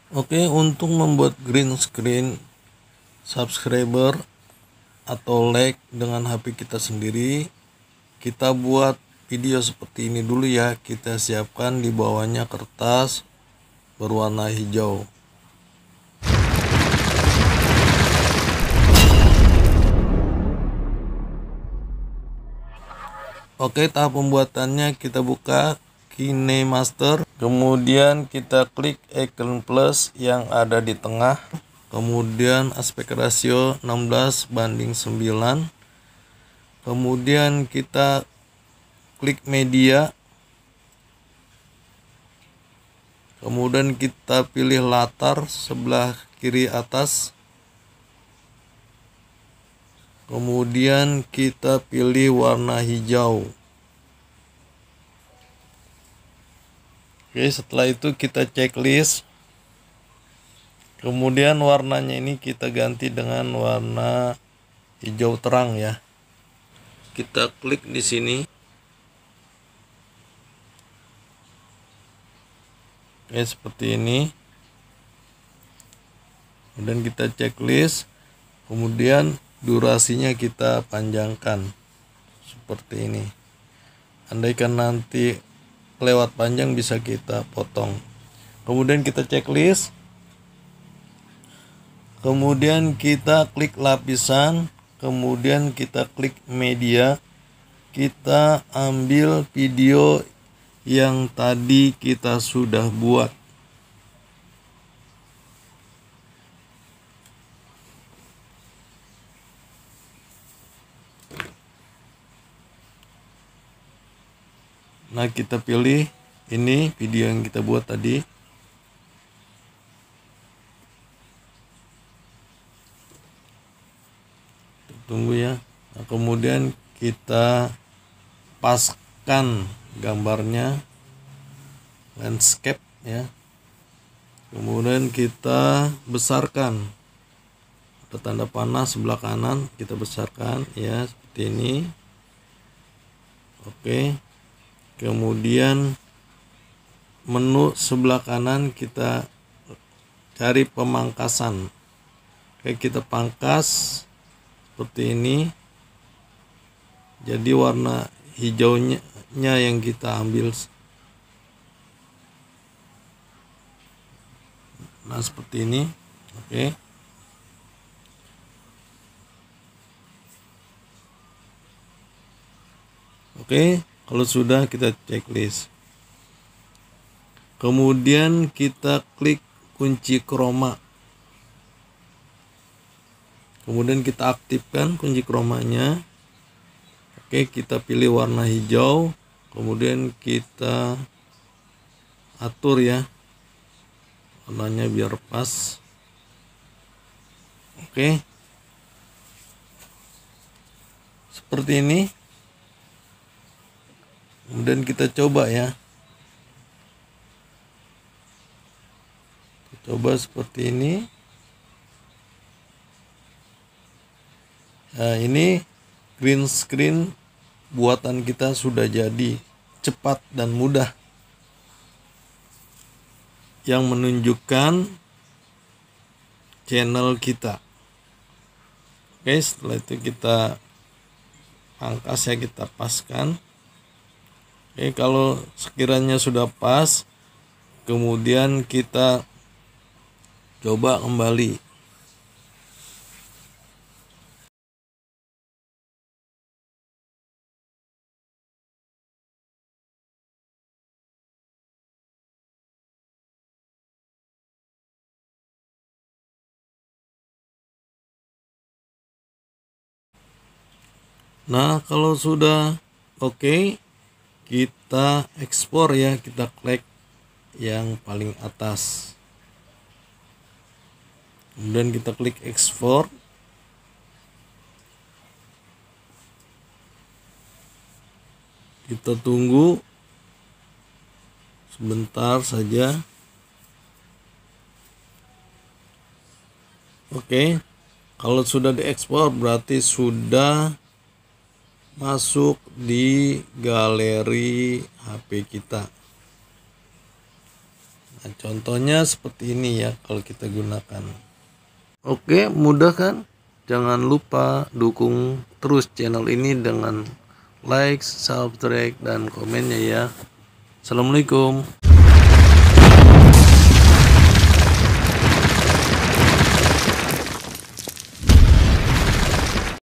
Oke, untuk membuat green screen subscriber atau like dengan HP kita sendiri, kita buat video seperti ini dulu ya. Kita siapkan di bawahnya kertas berwarna hijau. Oke, tahap pembuatannya kita buka KineMaster, kemudian kita klik icon plus yang ada di tengah, kemudian aspek rasio 16:9, kemudian kita klik media, kemudian kita pilih latar sebelah kiri atas, kemudian kita pilih warna hijau. Oke, setelah itu kita checklist. Kemudian warnanya ini kita ganti dengan warna hijau terang ya. Kita klik di sini. Oke, seperti ini. Kemudian kita checklist. Kemudian durasinya kita panjangkan seperti ini. Andaikan nanti lewat panjang bisa kita potong. Kemudian kita checklist. Kemudian kita klik lapisan, kemudian kita klik media. Kita ambil video yang tadi kita sudah buat. Nah, kita pilih ini video yang kita buat tadi. Tunggu ya. Nah, kemudian kita paskan gambarnya, landscape ya. Kemudian kita besarkan. Ada tanda panah sebelah kanan, kita besarkan ya seperti ini. Oke. Kemudian menu sebelah kanan kita cari pemangkasan. Oke, kita pangkas seperti ini. Jadi warna hijaunya yang kita ambil. Nah, seperti ini. Oke. Oke, kalau sudah kita checklist. Kemudian kita klik kunci chroma. Kemudian kita aktifkan kunci chromanya. Oke, kita pilih warna hijau. Kemudian kita atur ya warnanya biar pas. Oke, seperti ini. Kemudian kita coba ya. Coba seperti ini. Nah, ini green screen buatan kita sudah jadi, cepat dan mudah, yang menunjukkan channel kita. Oke, setelah itu kita pangkas ya, kita paskan. Oke, kalau sekiranya sudah pas, kemudian kita coba kembali. Nah, kalau sudah oke, kita ekspor ya, kita klik yang paling atas. Kemudian kita klik ekspor. Kita tunggu sebentar saja. Oke, kalau sudah diekspor berarti sudah masuk di galeri HP kita. Nah, contohnya seperti ini ya kalau kita gunakan. Oke, mudah kan? Jangan lupa dukung terus channel ini dengan like, subscribe, dan komennya ya. Assalamualaikum.